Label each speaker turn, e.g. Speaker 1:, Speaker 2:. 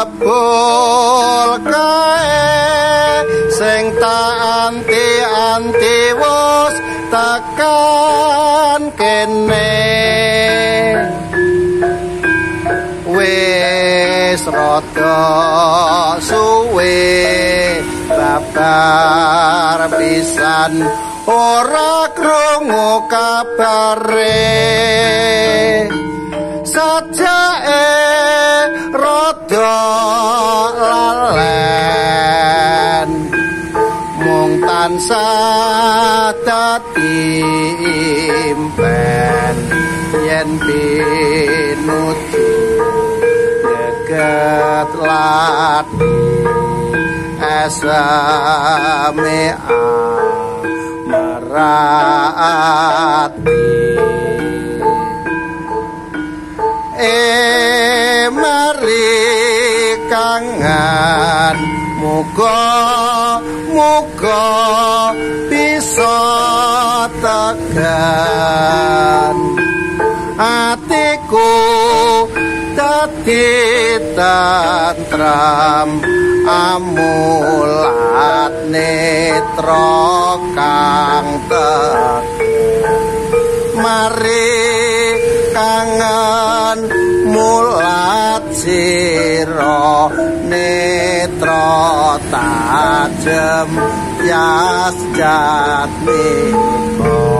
Speaker 1: jebul kae sing tak anti wis tekan kene wis rada suwe babar pisan ora krungu kabare sajake rada lalen mung tansah dadi impen yen pinuju deget lati esame merati mari kangen muga bisa tekan atiku dadi tentram amulat netra kang mari kangen mulat sira netra tajem yas jatmiko